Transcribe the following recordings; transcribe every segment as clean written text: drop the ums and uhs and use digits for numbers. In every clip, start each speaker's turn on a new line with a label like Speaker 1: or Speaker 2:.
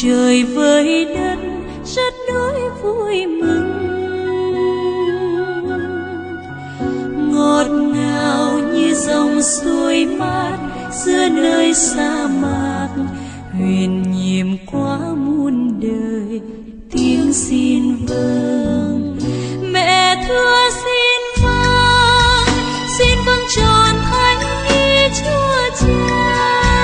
Speaker 1: trời với đất rất đỗi vui mừng, ngọt ngào như dòng suối mát giữa nơi sa mạc, huyền nhiệm quá muôn đời tiếng xin vâng. Mẹ thưa xin vâng tròn thánh ý Chúa Cha.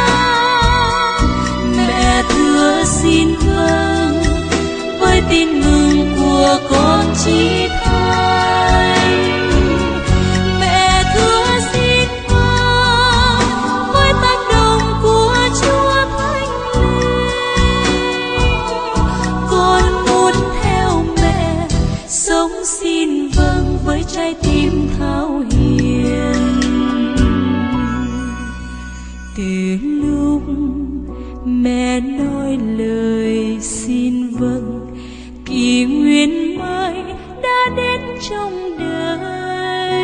Speaker 1: Mẹ thưa xin vâng với tin mừng của con chí thánh. Mẹ thưa xin vâng với tác động của Chúa Thánh Linh. Con muốn theo mẹ sống xin vâng với trái tim thao hiền. Từ lúc mẹ nói lời xin vâng, kỷ nguyên mới đã đến trong đời,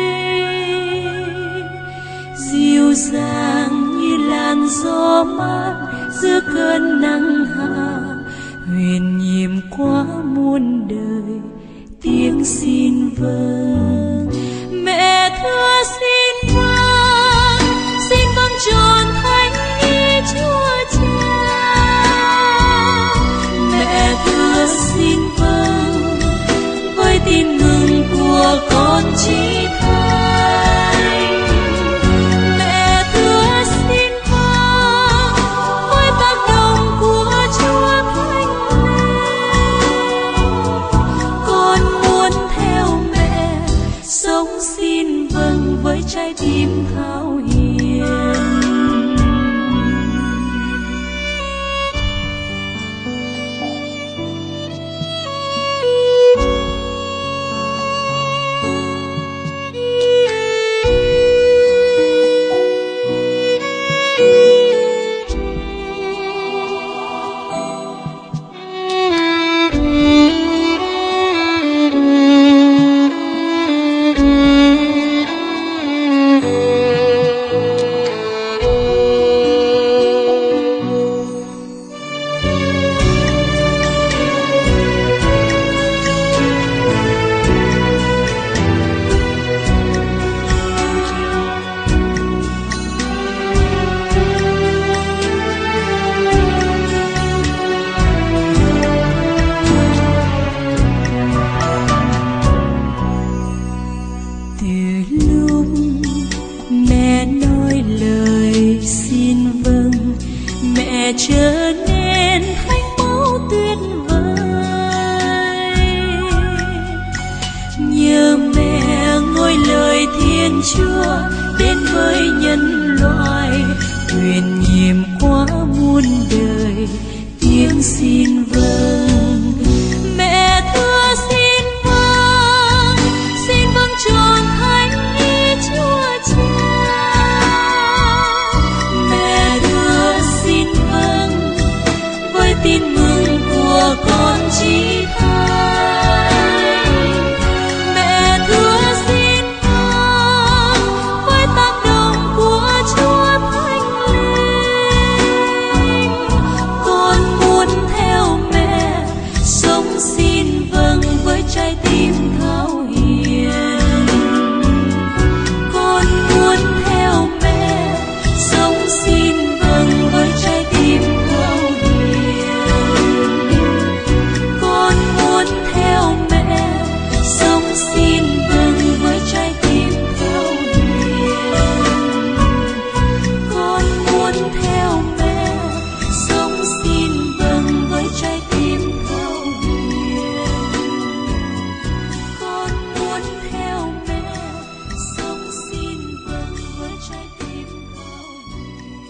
Speaker 1: dịu dàng như làn gió mát giữa cơn nắng hạ, huyền nhiệm quá muôn đời tiếng xin vâng. Mẹ thưa xin vâng tròn thánh ý Chúa Cha. Mẹ thưa xin vâng với tin mừng của con chí thánh. Mẹ thưa xin vâng với tác động của Chúa Thánh Linh. Con muốn theo mẹ sống xin vâng với trái tim thao hiền. Trở nên thánh mẫu tuyệt vời, nhờ mẹ ngôi lời Thiên Chúa đến với nhân loại, huyền nhiệm quá muôn đời tiếng xin vâng. Mẹ thưa xin vâng tròn thánh ý Chúa Cha. Mẹ thưa xin vâng với tin mừng của con chí thánh. Mẹ thưa xin vâng với tác động của Chúa Thánh Linh. Con muốn theo mẹ sống xin vâng với trái tim thao hiền. Con muốn theo mẹ sống xin vâng với trái tim thao hiền. Con muốn theo mẹ sống xin vâng với trái tim thao hiền. Con muốn theo mẹ sống xin vâng với trái tim thao hiền. Con muốn theo mẹ sống xin vâng với trái tim thao hiền.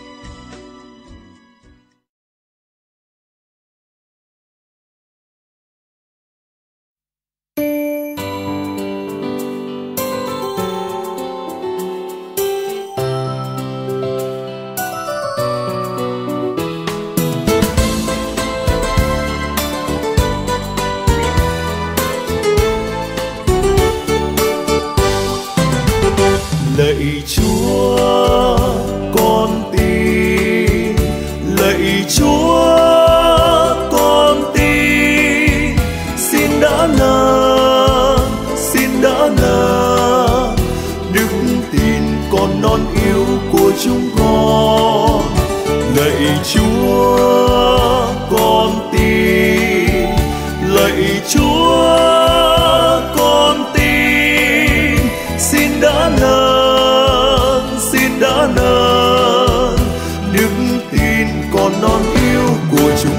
Speaker 2: Lạy Chúa, con tin. Lạy Chúa, tin con non yêu của chúng con. Lạy Chúa con tin, lạy Chúa con tin, xin đã nâng, xin đã nâng đức tin con non yêu của chúng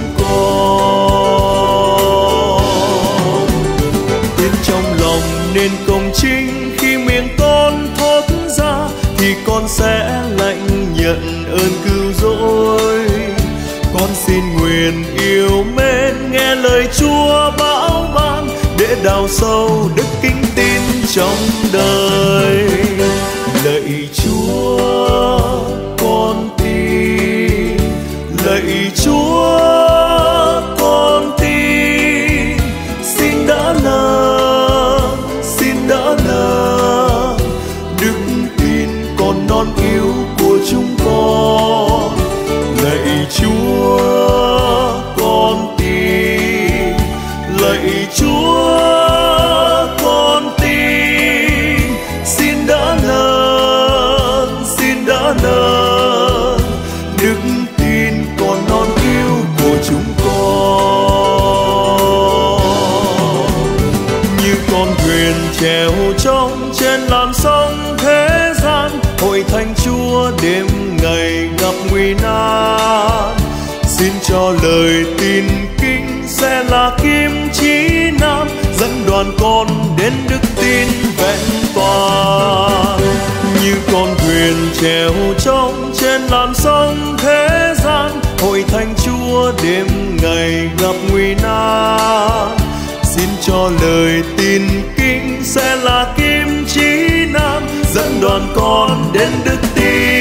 Speaker 2: con. Tin trong lòng nên công chính, khi miệng con thốt ra thì con sẽ lãnh nhận ơn cứu rỗi. Con xin nguyện yêu mến nghe lời Chúa bảo ban, để đào sâu đức kính tin trong đời. Lạy Chúa con tin, lạy Chúa con tin, xin đã nâng, xin đã nâng đức tin con non yêu của chúng con. Lạy Chúa con tin, lạy Chúa con tin, xin đã nâng, xin đã nâng đức tin con non yêu của chúng con. Như con thuyền chèo trông trên làn sóng thế gian, hội thánh Chúa đêm ngày gặp nguy nan. Xin cho lời tin kinh sẽ là kim chỉ nam, dẫn đoàn con đến đức tin vẹn toàn. Như con thuyền chèo trông trên làn sóng thế gian, hội thánh Chúa đêm ngày gặp nguy nan. Xin cho lời tin kinh sẽ là kim chỉ nam, dẫn đoàn con đến đức tin